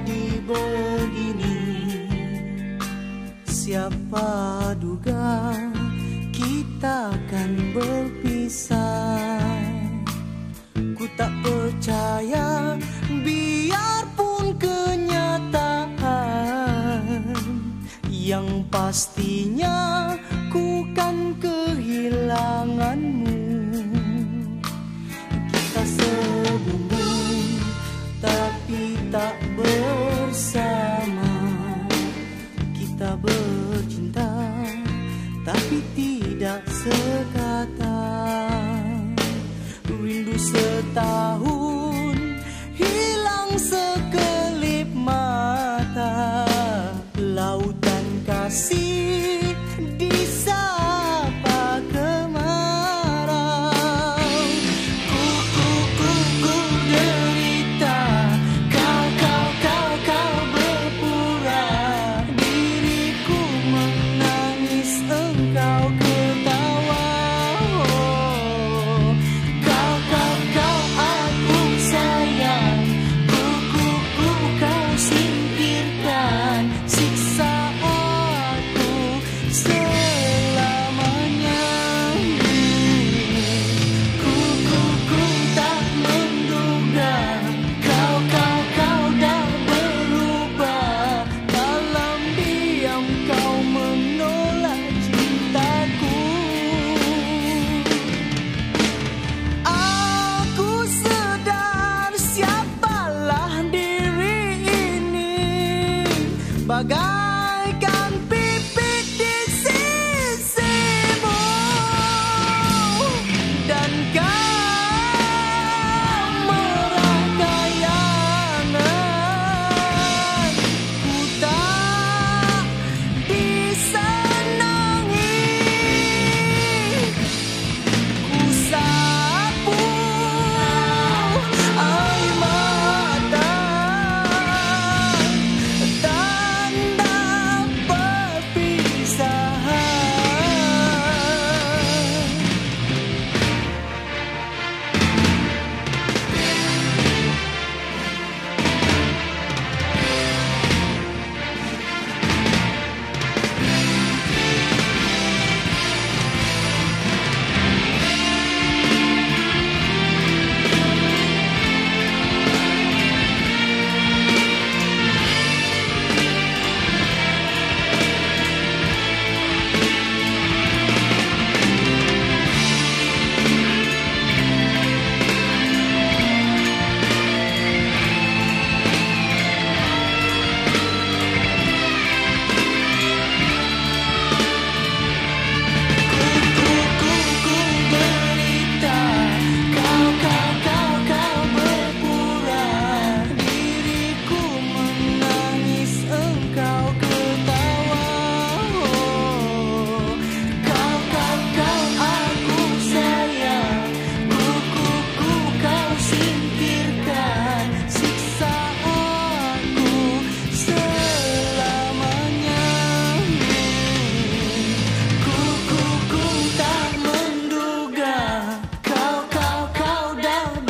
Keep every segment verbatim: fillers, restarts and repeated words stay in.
jadi begini. Siapa duga kita akan berpisah. Ku tak percaya biarpun kenyataan. Yang pastinya ku kan kehilanganmu. Kita sebumbung tapi tak bersama. Kita bercinta tapi tidak sekata. Rindu setahun hilang sekelip mata. Lautan kasih disapa kemarau. Ku ku ku ku derita, kau kau kau kau berpura. Diriku menangis, engkau ketawa. Oh, kau kau kau aku sayang. Ku ku ku kau singkirkan. Siksa aku selamanya. Ku ku ku tak menduga kau kau kau dah berubah. Dalam diam kau menolak cintaku. Aku sedar siapalah diri ini. Bagaikan pipit di sisimu. Dan kau merakayangan. Ku tak disenangi. Ku sapu air mata. Tanda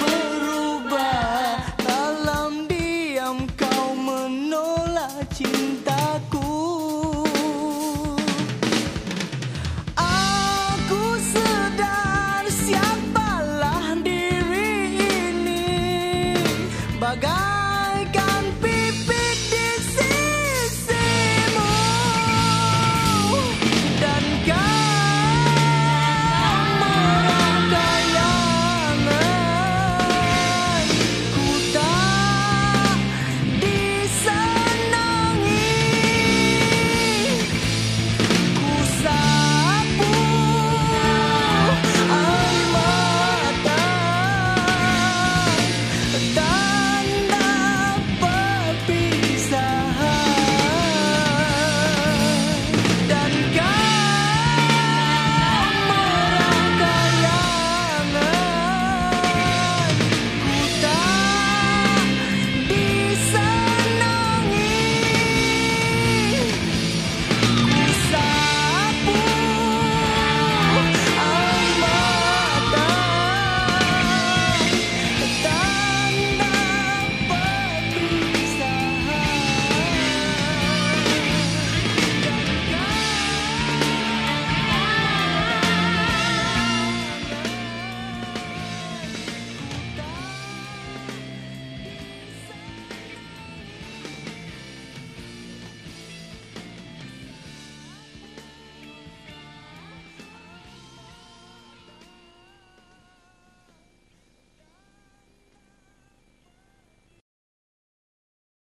cinta.